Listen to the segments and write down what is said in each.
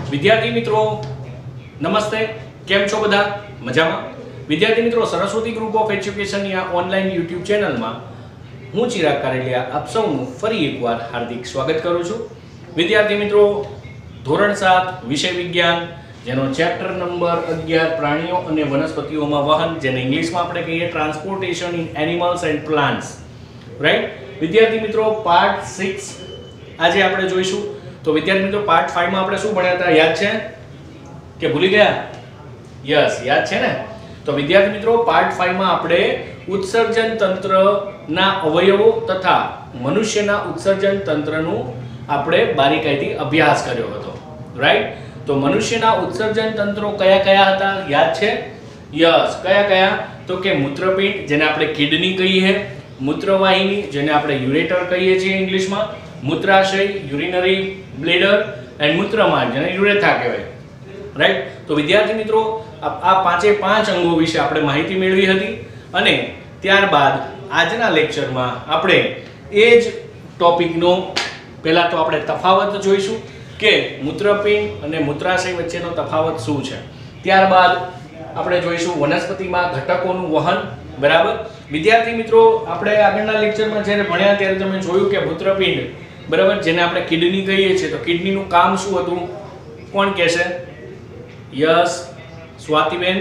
વિદ્યાર્થી મિત્રો નમસ્તે, કેમ છો બધા? મજામાં? વિદ્યાર્થી મિત્રો, સરસ્વતી ગ્રુપ ઓફ એજ્યુકેશનની આ ઓનલાઈન યુટ્યુબ ચેનલમાં હું ચિરાગ કારેલિયા આપ સૌનું ફરી એકવાર હાર્દિક સ્વાગત કરું છું. વિદ્યાર્થી મિત્રો, ધોરણ 7 વિષય વિજ્ઞાન જેનો ચેપ્ટર નંબર 11 પ્રાણીઓ અને વનસ્પતિઓમાં વહન, જેને ઇંગ્લિશમાં આપણે કહીએ transportation in animals and plants, right? વિદ્યાર્થી મિત્રો, પાર્ટ 6 આજે આપણે જોઈશું. તો વિદ્યાર્થી મિત્રો, પાર્ટ 5 માં આપણે શું ભણ્યા હતા? યાદ છે કે ભૂલી ગયા? યસ, યાદ છે ને? તો વિદ્યાર્થી મિત્રો, પાર્ટ 5 માં આપણે ઉત્સર્જન તંત્રના અવયવો તથા મનુષ્યના ઉત્સર્જન તંત્રનું આપણે બારીકાઈથી અભ્યાસ કર્યો હતો, રાઈટ? તો મનુષ્યના ઉત્સર્જન તંત્રો કયા કયા હતા? યાદ છે? યસ, કયા કયા? તો કે મૂત્રપિંડ, જેને આપણે કિડની કહીએ, મૂત્રવાહિની, જેને આપણે યુરેટર કહીએ છીએ ઇંગ્લિશમાં, મૂત્રાશય યુરિનરી બ્લેડર, એન્ડ મૂત્રમાર્ગ, જેને યુરેથા કહેવાય, રાઈટ? તો વિદ્યાર્થી મિત્રો, આ પાંચે પાંચ અંગો વિશે આપણે માહિતી મેળવી હતી અને ત્યારબાદ આજના લેક્ચરમાં આપણે એ જ ટોપિકનો પહેલા તો આપણે તફાવત જોઈશું કે મૂત્રપિંડ અને મૂત્રાશય વચ્ચેનો તફાવત શું છે. ત્યારબાદ આપણે જોઈશું વનસ્પતિમાં ઘટકોનું વહન, બરાબર? વિદ્યાર્થી મિત્રો, આપણે આગળના લેક્ચરમાં જ્યારે ભણ્યા ત્યારે તમે જોયું કે મૂત્રપિંડ, બરાબર, જેને આપણે કિડની કહીએ છીએ, તો કિડનીનું કામ શું હતું? કોણ કહેશે? યસ, સ્વાતિબેન,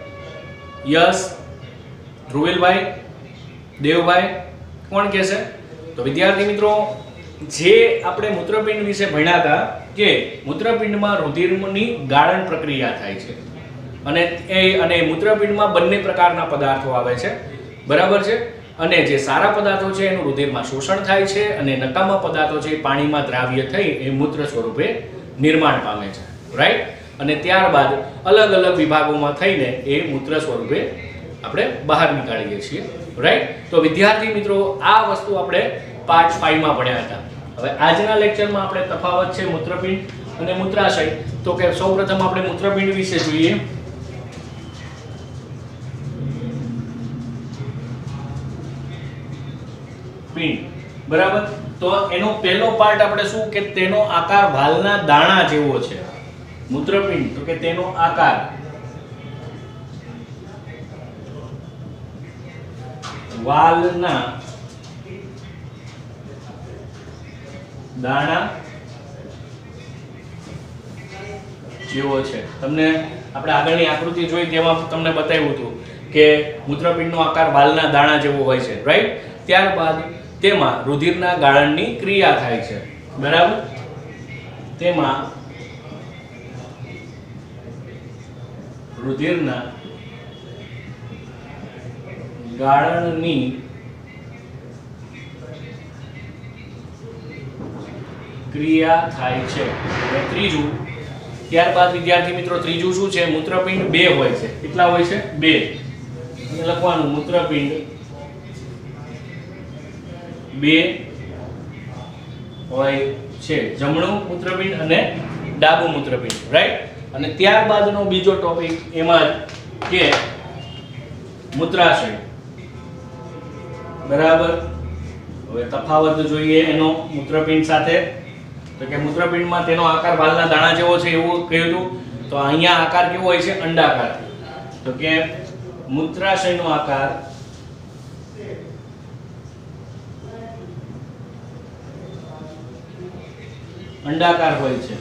યસ, ધ્રુવેલભાઈ, દેવભાઈ, કોણ કહેશે? તો વિદ્યાર્થી મિત્રો, જે આપણે મૂત્રપિંડ વિશે ભણ્યા હતા કે મૂત્રપિંડમાં રુધિરની ગાળણ પ્રક્રિયા થાય છે અને મૂત્રપિંડમાં બંને પ્રકારના પદાર્થો આવે છે, બરાબર છે? અને જે સારા પદાર્થો છે એનું રુધિરમાં શોષણ થાય છે અને નકામા પદાર્થો છે એ પાણીમાં દ્રાવ્ય થઈ એ મૂત્ર સ્વરૂપે નિર્માણ પામે છે, રાઈટ? અને ત્યારબાદ અલગ અલગ વિભાગોમાં થઈને એ મૂત્ર સ્વરૂપે આપણે બહાર નીકાળીએ છીએ, રાઈટ? તો વિદ્યાર્થી મિત્રો, આ વસ્તુ આપણે પાર્ટ 5 માં ભણ્યા હતા. હવે આજના લેક્ચરમાં આપણે તફાવત છે મૂત્રપિંડ અને મૂત્રાશય. તો કે સૌપ્રથમ આપણે મૂત્રપિંડ વિશે જોઈએ. પિંડ, બરાબર? તો એનો પહેલો પાર્ટ આપણે શું કે તેનો આકાર વાલના દાણા જેવો છે. મૂત્રપિંડ, તો કે તેનો આકાર વાલના દાણા જેવો છે. તમને આપણે આગળની આકૃતિ જોઈ તેમાં તમને બતાવ્યું હતું કે મૂત્રપિંડનો આકાર વાલના દાણા જેવો હોય છે, રાઈટ? ત્યારબાદ તેમાં રુધિરના ગાળણની ક્રિયા થાય છે, બરાબર? તેમાં રુધિરના ગાળણની ક્રિયા થાય છે. અને ત્રીજું, ત્યારબાદ વિદ્યાર્થી મિત્રો, ત્રીજું શું છે? મૂત્રપિંડ 2 હોય છે. કેટલા હોય છે? 2. અને લખવાનું મૂત્રપિંડ 2 હોય છે. જમણું મૂત્રપિંડ અને ડાબું મૂત્રપિંડ, રાઈટ? અને ત્યારબાદનો બીજો ટોપિક એમાં કે મૂત્રાશય, બરાબર? હવે તફાવત જોઈએ એનો મૂત્રપિંડ સાથે. તો કે મૂત્રપિંડમાં તેનો આકાર વાલના દાણા જેવો છે એવું કહ્યું હતું. તો અહીંયા આકાર કેવો હોય છે? અંડાકાર. તો કે મૂત્રાશયનો આકાર અંડાકાર હોય છે,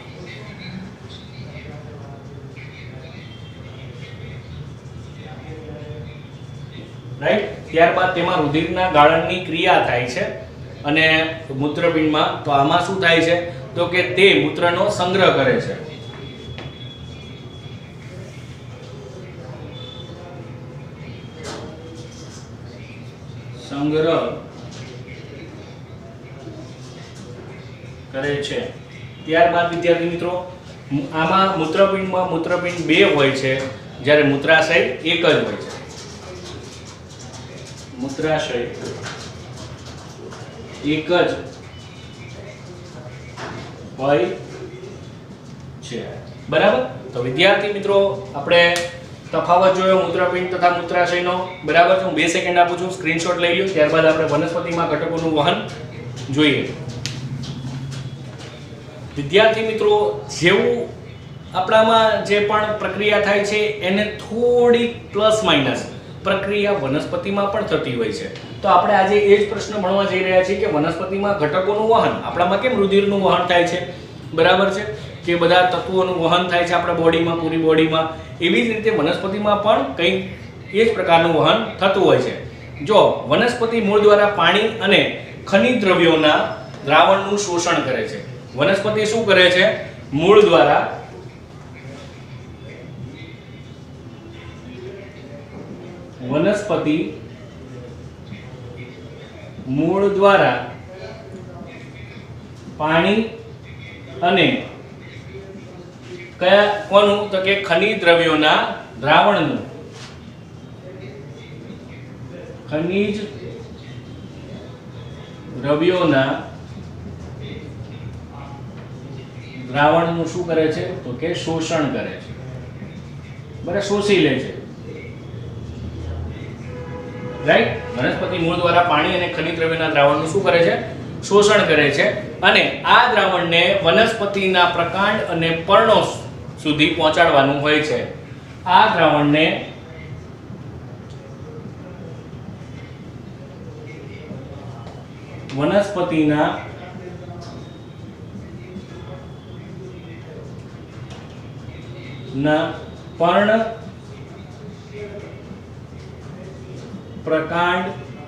રાઈટ? ત્યારબાદ તેમાં રુધિરના ગાળણની ક્રિયા થાય છે અને મૂત્રપિંડમાં તો આમાં શું થાય છે? તો કે તે મૂત્રનો સંગ્રહ કરે છે. સંગ્રહ કરે છે. ત્યારબાદ વિદ્યાર્થી મિત્રો, આમાં મૂત્રપિંડમાં મૂત્રપિંડ 2 હોય છે, જ્યારે મૂત્રાશય 1 જ હોય છે. મૂત્રાશય 1 જ હોય છે, બરાબર? તો વિદ્યાર્થી મિત્રો, આપણે તફાવત જોયો મૂત્રપિંડ તથા મૂત્રાશયનો, બરાબર? હું 2 સેકન્ડ આપું છું, સ્ક્રીનશોટ લઈ લો. ત્યારબાદ આપણે વનસ્પતિમાં ઘટકોનું વહન જોઈએ. વિદ્યાર્થી મિત્રો, જેવું આપણામાં જે પણ પ્રક્રિયા થાય છે એને થોડી પ્લસ માઇનસ પ્રક્રિયા વનસ્પતિમાં પણ થતી હોય છે. તો આપણે આજે એ જ પ્રશ્ન ભણવા જઈ રહ્યા છીએ કે વનસ્પતિમાં ઘટકોનું વહન, આપણામાં કેમ રુધિરનું વહન થાય છે, બરાબર છે, કે બધા તત્વોનું વહન થાય છે આપણા બોડીમાં, પૂરી બોડીમાં, એવી જ રીતે વનસ્પતિમાં પણ કંઈક એ જ પ્રકારનું વહન થતું હોય છે. જો વનસ્પતિ મૂળ દ્વારા પાણી અને ખનિજ દ્રવ્યોના દ્રાવણનું શોષણ કરે છે. વનસ્પતિ શું કરે છે? મૂળ દ્વારા પાણી અને કયા કોનું? તો કે ખનિજ દ્રવ્યોના દ્રાવણનું શું કરે છે? તો કે શોષણ કરે છે. બરાબર, શોષી લે છે. રાઈટ? વનસ્પતિ મૂળ દ્વારા પાણી અને ખનિજ દ્રવ્યોના દ્રાવણનું શું કરે છે? શોષણ કરે છે. અને આ દ્રાવણને વનસ્પતિના પ્રકાંડ અને પર્ણો સુધી પહોંચાડવાનું હોય છે. આ દ્રાવણને વનસ્પતિના પર્ણ, પ્રકાંડ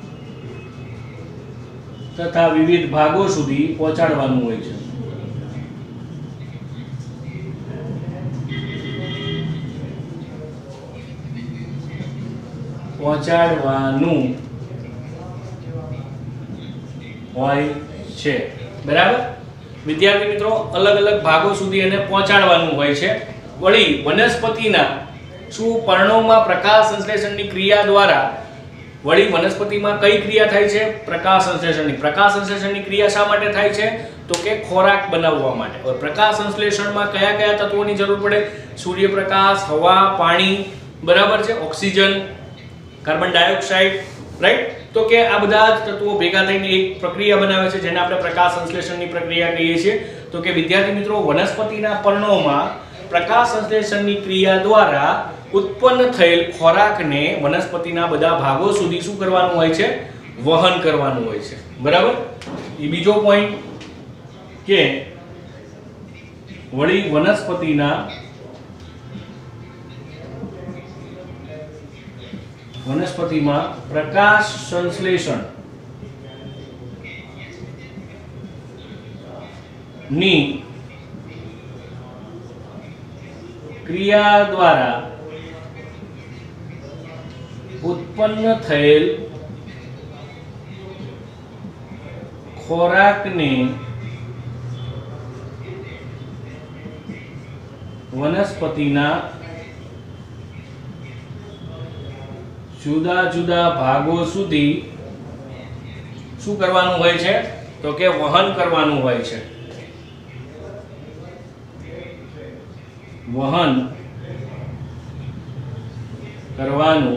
તથા વિવિધ ભાગો સુધી પહોંચાડવાનું હોય છે. બરાબર વિદ્યાર્થી મિત્રો, અલગ અલગ ભાગો સુધી એને પહોંચાડવાનું હોય છે. વળી વનસ્પતિના શું પર્ણોમાં પ્રકાશ સંશ્લેષણની ક્રિયા દ્વારા, વળી વનસ્પતિમાં કઈ ક્રિયા થાય છે? પ્રકાશ સંશ્લેષણની. પ્રકાશ સંશ્લેષણની ક્રિયા શા માટે થાય છે? તો કે ખોરાક બનાવવા માટે. હવે પ્રકાશ સંશ્લેષણમાં કયા કયા તત્વોની જરૂર પડે? સૂર્યપ્રકાશ, હવા, પાણી, બરાબર છે, ઓક્સિજન, કાર્બન ડાયોક્સાઇડ, રાઈટ? તો કે આ બધા જ તત્વો ભેગા થઈને એક પ્રક્રિયા બનાવે છે જેને આપણે પ્રકાશ સંશ્લેષણની પ્રક્રિયા કહીએ છીએ. તો કે વિદ્યાર્થી મિત્રો, વનસ્પતિના પર્ણોમાં પ્રકાશ સંશ્લેષણની ક્રિયા દ્વારા ઉત્પન્ન થયેલ ખોરાકને વનસ્પતિના બધા ભાગો સુધી શું કરવાનું હોય છે? વહન કરવાનું હોય છે. બરાબર? એ બીજો પોઈન્ટ કે વળી વનસ્પતિમાં પ્રકાશ સંશ્લેષણ ની ક્રિયા દ્વારા ઉત્પન્ન થયેલ ખોરાકને વનસ્પતિના જુદા જુદા ભાગો સુધી શું કરવાનું હોય છે? તો કે વહન કરવાનું હોય છે. વહન કરવાનું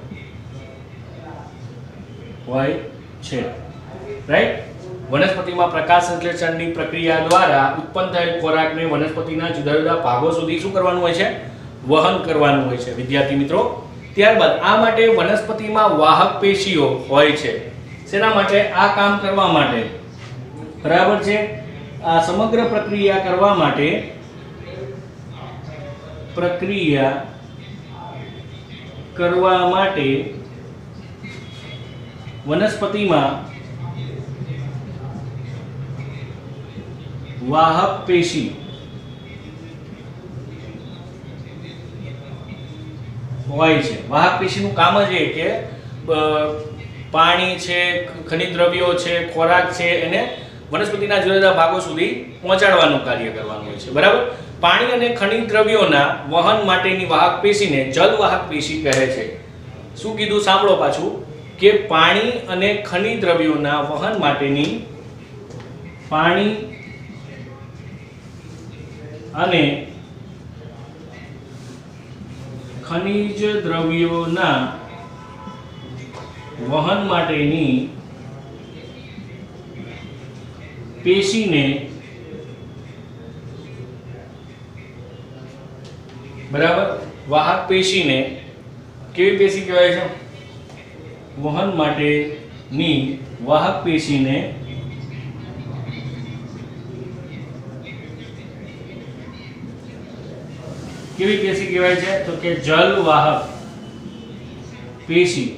હોય છે. રાઈટ? વનસ્પતિમાં પ્રકાશ સંશ્લેષણની પ્રક્રિયા દ્વારા ઉત્પન્ન થયેલ ખોરાકને વનસ્પતિના જુદા જુદા ભાગો સુધી શું કરવાનું હોય છે? વહન કરવાનું હોય છે. વિદ્યાર્થી મિત્રો, ત્યારબાદ આ માટે વનસ્પતિમાં વાહક પેશીઓ હોય છે. શેના માટે? આ કામ કરવા માટે, બરાબર છે, આ સમગ્ર પ્રક્રિયા કરવા માટે વનસ્પતિમાં વાહક પેશી હોય છે. વાહક પેશીનું કામ જ એ કે પાણી છે, ખનિજ દ્રવ્યો છે, ખોરાક છે, એને વનસ્પતિના જુદા જુદા ભાગો સુધી પહોંચાડવાનું કાર્ય કરવાનું હોય છે. બરાબર? પાણી અને ખનિજ દ્રવ્યોના વહન માટેની વાહક પેશીને જલવાહક પેશી કહે છે. શું કીધું? સાંભળો પાછું કે પાણી અને ખનિજ દ્રવ્યોના વહન માટેની પેશીને બરાબર, વાહક પેશીને કેવી પેશી કહેવાય છે? વહન માટેની વાહક પેશીને કેવી પેશી કહેવાય છે? તો કે જલ વાહક પેશી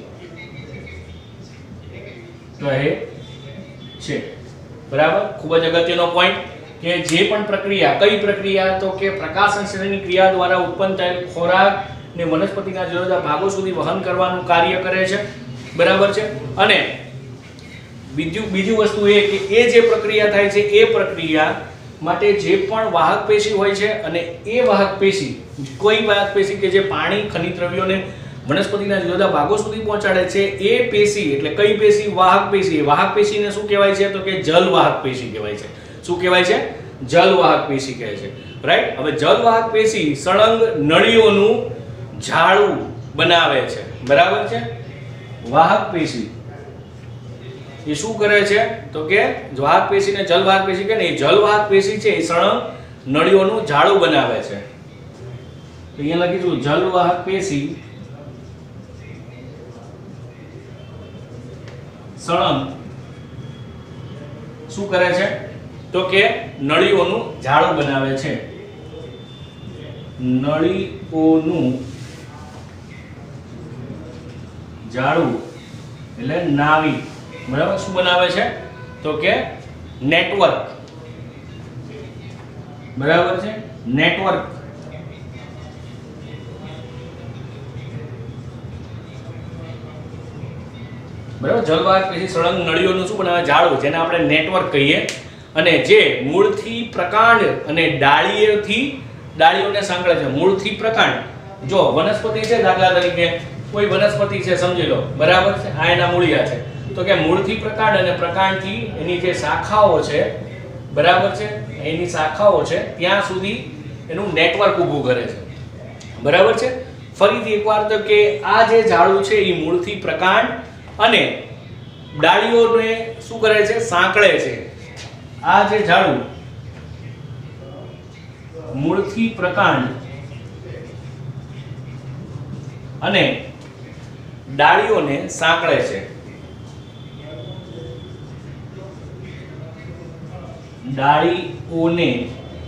કહે છે। બરાબર, ખૂબ જ અગત્યનો પોઈન્ટ કે જે પણ પ્રક્રિયા, કઈ પ્રક્રિયા? તો કે પ્રકાશ સંશ્લેષણની ક્રિયા દ્વારા ઉત્પન્ન થયેલ ખોરાકને વનસ્પતિના જુદા જુદા ભાગો સુધી વહન કરવાનું કાર્ય કરે છે। બરાબર છે। અને બીજું વસ્તુ એ કે એ જે પ્રક્રિયા થાય છે એ પ્રક્રિયા માટે જે પણ વાહક પેશી હોય છે અને એ વાહક પેશી, કોઈ વાહક પેશી કે જે પાણી, ખનિજ દ્રવ્યોને વનસ્પતિના જુદા જુદા ભાગો સુધી પહોંચાડે છે એ પેશી, એટલે કઈ પેશી? વાહક પેશી। વાહક પેશીને શું કહેવાય છે? તો કે જલ વાહક પેશી કહેવાય છે। શું કહેવાય છે? જલ વાહક પેશી કહે છે। રાઈટ। હવે જલ વાહક પેશી સળંગ નળીઓનું જાળું બનાવે છે। બરાબર છે। વાહક પેશી એ શું કરે છે? તો કે વાહક પેશીને જલ વાહક પેશી કે ને, જલ વાહક પેશી છે એ સળંગ નળીઓનું જાળું બનાવે છે। તો અહીંયા લખીશું જલ વાહક પેશી સળંગ શું કરે છે? તો કે નળીઓનું જાળું બનાવે છે। નળીઓનું જાળું એટલે નાવી। બરાબર, શું બનાવે છે? તો કે નેટવર્ક। બરાબર છે, નેટવર્ક। બરાબર, જલવાહક પેશી સળંગ નળીઓનું શું બનાવે? જાળું, જેને આપણે નેટવર્ક કહીએ, અને જે મૂળથી પ્રકાંડ અને ડાળીઓને સાંકળે છે। મૂળથી પ્રકાંડ, જો વનસ્પતિ છે, દાખલા તરીકે કોઈ વનસ્પતિ છે સમજી લો, બરાબર છે, આ એના મૂળિયા છે, તો કે મૂળથી પ્રકાંડ અને પ્રકાંડથી એની જે શાખાઓ છે, બરાબર છે, એની શાખાઓ છે ત્યાં સુધી એનું નેટવર્ક ઊભું કરે છે। બરાબર છે। ફરીથી એકવાર તો કે આ જે ઝાડું છે એ મૂળથી પ્રકાંડ અને ડાળીઓને શું કરે છે? સાંકળે છે। આ જે ઝાડું મૂળથી પ્રકાંડ અને ડાળીઓને સાંકળે છે। ડાળીઓને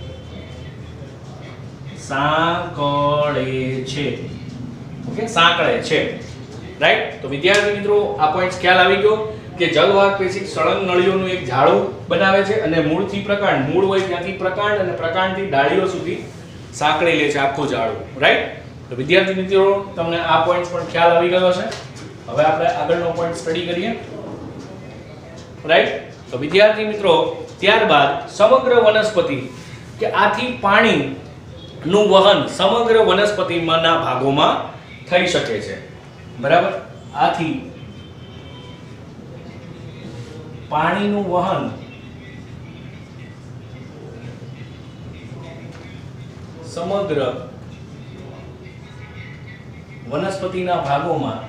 સાંકળે છે। ઓકે, સાંકળે છે। રાઈટ। તો વિદ્યાર્થી મિત્રો, આ પોઈન્ટ ખ્યાલ આવી ગયો કે જલવાહક પેશી સળંગ નળીઓનું એક જાળું બનાવે છે અને મૂળથી પ્રકાંડ, મૂળ હોય ત્યાંથી પ્રકાંડ અને પ્રકાંડથી ડાળીઓ સુધી સાંકળી લે છે આખું જાળું। રાઈટ। તો વિદ્યાર્થી મિત્રો, તમને આ પોઈન્ટ પણ ખ્યાલ આવી ગયો છે। હવે આપણે આગળનો પોઈન્ટ સ્ટડી કરીએ। રાઈટ। તો વિદ્યાર્થી મિત્રો, ત્યારબાદ સમગ્ર વનસ્પતિ કે આથી પાણીનું વહન સમગ્ર વનસ્પતિમાંના ભાગોમાં થઈ શકે છે। બરાબર, આથી પાણીનું વહન સમગ્ર વનસ્પતિના ભાગોમાં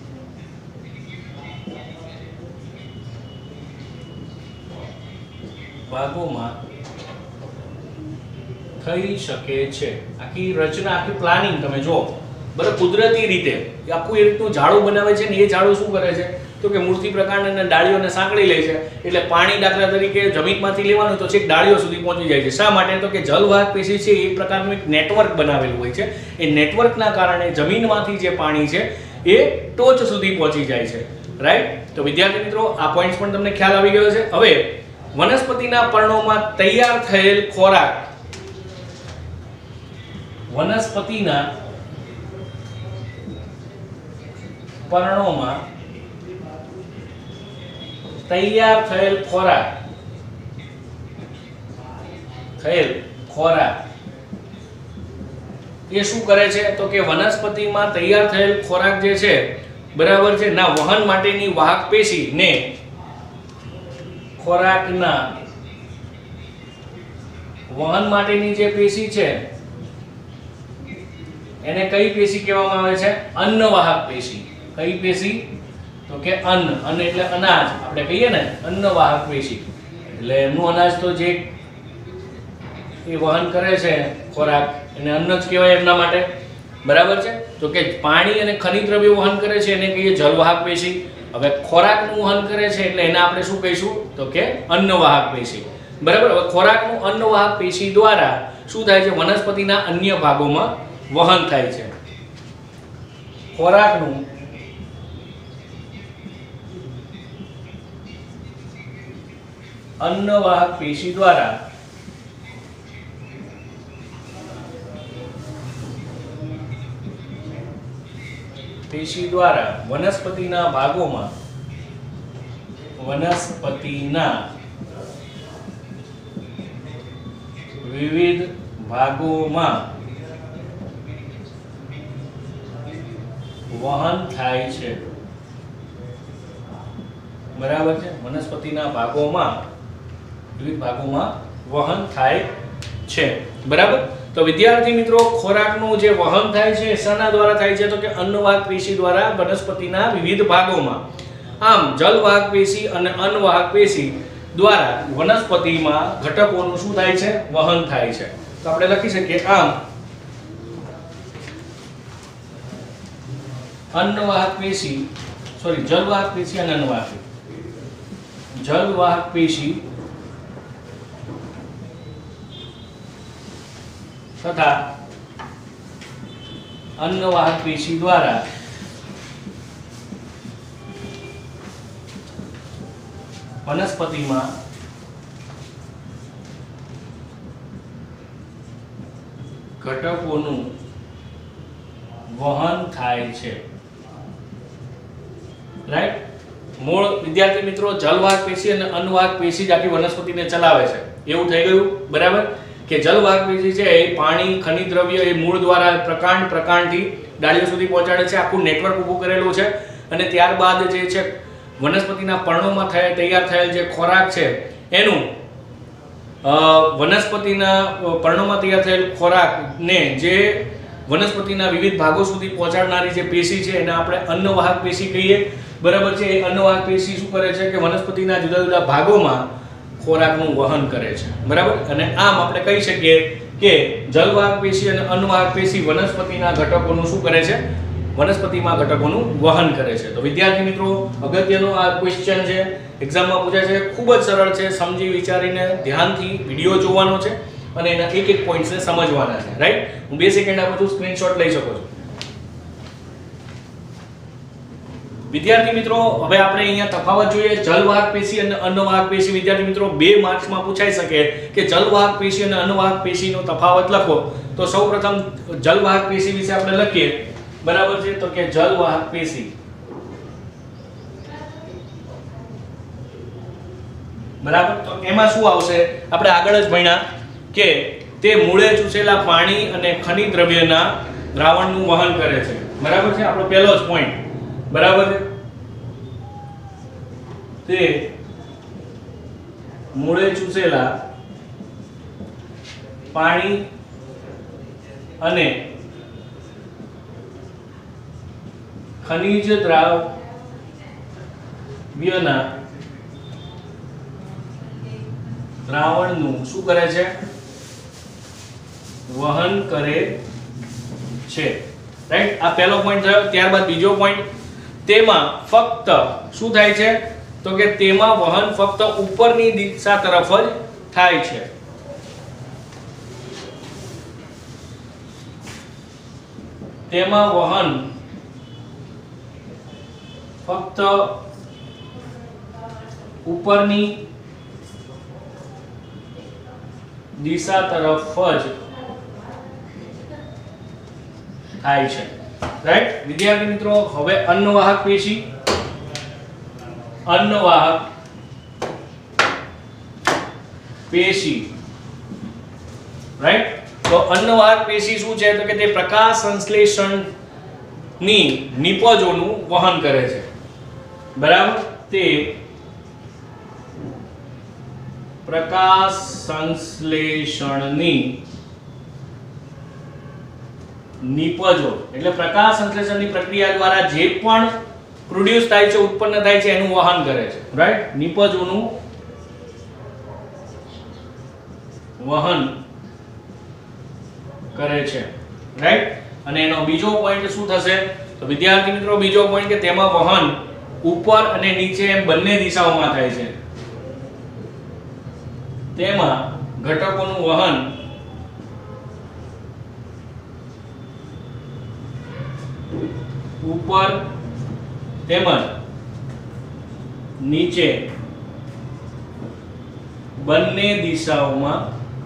થઈ શકે છે। આખી રચના, આખી પ્લાનિંગ તમે જો, બરાબર, કુદરતી રીતે આખું એ રીતનું ઝાડું બનાવે છે ને એ ઝાડું શું કરે છે? તો કે મૂળથી પ્રકાંડ અને ડાળીઓને સાંકળી લે છે। એટલે પાણી દાખલા તરીકે જમીનમાંથી લેવાનું તો છેક ડાળીઓ સુધી પહોંચી જાય છે। શા માટે? તો કે જલવાહક પેશી છે એ પ્રકારનું એક નેટવર્ક બનાવેલું હોય છે। એ નેટવર્કના કારણે જમીનમાંથી જે પાણી છે એ ટોચ સુધી પહોંચી જાય છે। રાઈટ। તો વિદ્યાર્થી મિત્રો, આ પોઈન્ટ્સ પણ તમને ખ્યાલ આવી ગયો છે। હવે વનસ્પતિના પર્ણોમાં તૈયાર થયેલ ખોરાક, વનસ્પતિના પર્ણોમાં તૈયાર થયેલ ખોરાક એ શું કરે છે? તો કે વનસ્પતિમાં તૈયાર થયેલ ખોરાક જે છે, બરાબર છે, ના વહન માટેની વાહક પેશી ને ખોરાકના વહન માટેની જે પેશી છે એને કઈ પેશી કહેવામાં આવે છે? અન્નવાહક પેશી। કઈ પેશી? તો કે અન્ન એટલે અનાજ, આપણે કહીએ ને અન્નવાહક પેશી, એટલે એમનું અનાજ તો જે એ વહન કરે છે ખોરાક, એને અન્ન જ કહેવાય એમના માટે, બરાબર છે. તો કે પાણી અને ખનિજ દ્રવ્યો વહન કરે છે એને કહીએ જલવાહક પેશી. હવે ખોરાકનું વહન કરે છે એટલે એને આપણે શું કહીશું? તો કે અન્નવાહક પેશી, બરાબર. હવે ખોરાકનું અન્નવાહક પેશી દ્વારા શું થાય છે? વનસ્પતિના અન્ય ભાગોમાં વહન થાય છે. ખોરાકનું અન્નવાહક પેશી દ્વારા વનસ્પતિના વિવિધ ભાગોમાં વહન થાય છે, બરાબર છે. વનસ્પતિના વિવિધ ભાગોમાં વહન થાય છે, બરાબર. તો વિદ્યાર્થી મિત્રો, ખોરાકનું જે વહન થાય છે શાના દ્વારા થાય છે? તો કે અન્નવાહક પેશી દ્વારા વનસ્પતિના વિવિધ ભાગોમાં. આમ જલવાહક પેશી અને અન્નવાહક પેશી દ્વારા વનસ્પતિમાં ઘટકોનું શું થાય છે? વહન થાય છે. તો આપણે લખી શકીએ આમ જલવાહક પેશી અને જલવાહક પેશી તથા અન્નવાહક પેશી દ્વારા વનસ્પતિમાં ઘટકોનું વહન થાય છે, રાઈટ. મૂળ વિદ્યાર્થી મિત્રો, જલવાહક પેશી અને અન્નવાહક પેશી જ આખી વનસ્પતિને ચલાવે છે એવું થઈ ગયું, બરાબર. કે જલવાહક પેશી છે એ પાણી, ખનિજ દ્રવ્ય એ મૂળ દ્વારા પ્રકાંડથી ડાળીઓ સુધી પહોંચાડે છે, આખું નેટવર્ક ઊભું કરેલું છે. અને ત્યારબાદ જે છે વનસ્પતિના પર્ણોમાં તૈયાર થયેલ જે ખોરાક છે એનું વનસ્પતિના પર્ણોમાં તૈયાર થયેલ ખોરાકને જે વનસ્પતિના વિવિધ ભાગો સુધી પહોંચાડનારી જે પેશી છે એને આપણે અન્નવાહક પેશી કહીએ, બરાબર છે. એ અન્નવાહક પેશી શું કરે છે? કે વનસ્પતિના જુદા જુદા ભાગોમાં ખોરાકનું વહન કરે છે, બરાબર. અને આમ આપણે કહી શકીએ કે જલવાહક પેશી અને અન્નવાહક પેશી વનસ્પતિના ઘટકોનું શું કરે છે? વનસ્પતિમાં ઘટકોનું વહન કરે છે. તો વિદ્યાર્થી મિત્રો, અગત્યનો આ ક્વેશ્ચન છે, એક્ઝામમાં પૂછાય છે. ખૂબ જ સરળ છે, સમજી વિચારીને ધ્યાનથી વિડિયો જોવાનો છે અને એના એક એક પોઈન્ટ્સને સમજવાના છે, રાઈટ. હું 2 સેકન્ડ આપું છું, સ્ક્રીનશોટ લઈ શકો છો. વિદ્યાર્થી મિત્રો, હવે આપણે અહીંયા તફાવત જોઈએ. જલવાહક પેશી અને અન્નવાહક પેશી. વિદ્યાર્થી મિત્રો, 2 માર્ક્સમાં પૂછાઈ શકે કે જલવાહક પેશી અને અન્નવાહક પેશીનો તફાવત લખો. તો સૌપ્રથમ જલવાહક પેશી વિશે આપણે લખીએ, બરાબર છે. તો કે જલવાહક પેશી, બરાબર. તો એમાં શું આવશે? આપણે આગળ જ ભણ્યા કે તે મૂળે ચૂસેલા પાણી અને ખનિજ દ્રવ્યના દ્રાવણનું વહન કરે છે, બરાબર છે. આપણો પહેલો જ પોઈન્ટ, બરાબર છે. તે મૂળે ચૂસેલા પાણી અને ખનિજ દ્રવ્યના દ્રાવણનું શું કરે છે? વહન કરે છે, રાઈટ. આ પહેલો પોઈન્ટ થયો. ત્યારબાદ બીજો પોઈન્ટ, તેમાં ફક્ત શું થાય છે? તો કે તેમાં વહન ફક્ત ઉપરની દિશા તરફ જ થાય છે. તેમાં વહન ફક્ત ઉપરની દિશા તરફ જ થાય છે, રાઈટ. વિદ્યાર્થી મિત્રો, હવે અન્નવાહક પેશી. અન્નવાહક પેશી, રાઈટ. તો અન્નવાહક પેશી શું છે? તો કે તે પ્રકાશ સંશ્લેષણની નિપજોનું વહન કરે છે, બરાબર. તે પ્રકાશ સંશ્લેષણની નિપજો એટલે પ્રકાશ સંશ્લેષણની પ્રક્રિયા દ્વારા જે પણ પ્રોડ્યુસ થાય છે, ઉત્પન્ન થાય છે એનું વહન કરે છે, રાઈટ. નિપજોનું વહન કરે છે, રાઈટ? અને એનો બીજો પોઈન્ટ શું થશે? તો વિદ્યાર્થી મિત્રો બીજો પોઈન્ટ કે તેમાં વહન ઉપર અને નીચે એમ બંને દિશાઓમાં થાય છે. તેમાં ઘટકોનું વહન ઉપર તેમજ નીચે બંને દિશાઓમાં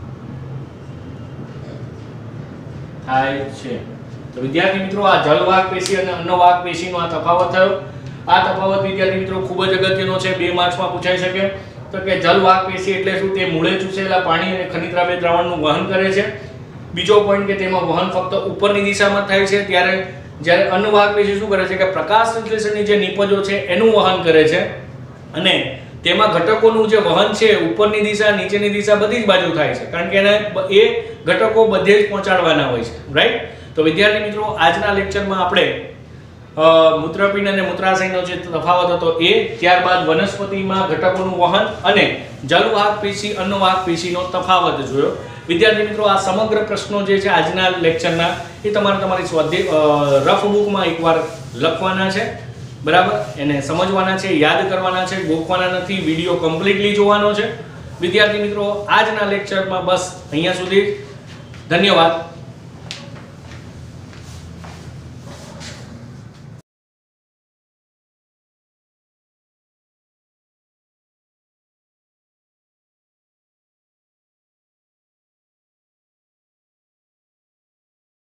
થાય છે. તો વિદ્યાર્થી મિત્રો આ જલવાહક પેશી અને અન્નવાહક પેશીનો આ તફાવત થયો. આ તફાવત વિદ્યાર્થી મિત્રો ખૂબ જ અગત્યનો છે, 2 માર્ક્સમાં પૂછાઈ શકે. તો કે જલવાહક પેશી એટલે શું? તે મૂળે ચૂસેલા પાણી અને ખનિજ દ્રવ્ય દ્રાવણનું વહન કરે છે. બીજો પોઈન્ટ કે તેમાં વહન ફક્ત ઉપરની દિશામાં થાય છે. જ્યારે અન્નવાહક પેશી શું કરે છે કે પ્રકાશ સંશ્લેષણની જે નિપજો છે એનું વહન કરે છે, અને તેમાં ઘટકોનું જે વહન છે ઉપરની દિશા, નીચેની દિશા બધી જ બાજુ થાય છે, કારણ કે એને એ ઘટકો બધે જ પહોંચાડવાના હોય છે, રાઈટ? તો વિદ્યાર્થી મિત્રો આજના લેક્ચરમાં આપણે મૂત્રપિંડ અને મૂત્રાશયનો જે તફાવત હતો એ, ત્યારબાદ વનસ્પતિમાં ઘટકોનું વહન અને જલવાહક પેશી અન્નવાહક પેશીનો તફાવત જોયો. વિદ્યાર્થી મિત્રો આ સમગ્ર પ્રશ્નો જે છે આજના લેક્ચરના એ તમારી સ્વાધ્યાય રફ બુકમાં એકવાર લખવાના છે, બરાબર? એને સમજવાના છે, યાદ કરવાના છે, ગોખવાના નથી. વિડિયો કમ્પ્લીટલી જોવાનો છે. વિદ્યાર્થી મિત્રો આજના લેક્ચરમાં બસ અહીંયા સુધી. ધન્યવાદ.